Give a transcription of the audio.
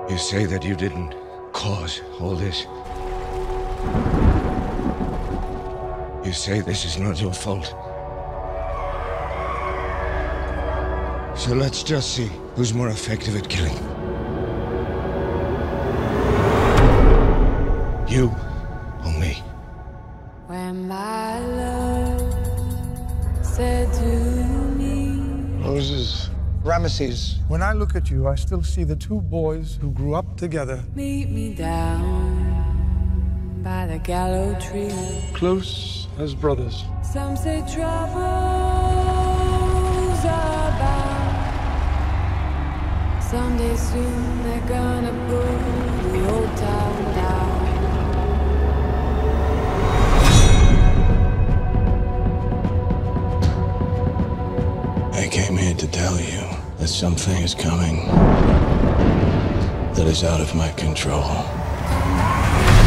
You say that you didn't cause all this. You say this is not your fault. So let's just see who's more effective at killing. You or me? When my love said to me, Moses, Ramses. When I look at you, I still see the two boys who grew up together. meet me down by the gallows tree. Close as brothers. Some say troubles are bound. Someday soon they're gonna pull the old town down. I came here to tell you that something is coming that is out of my control.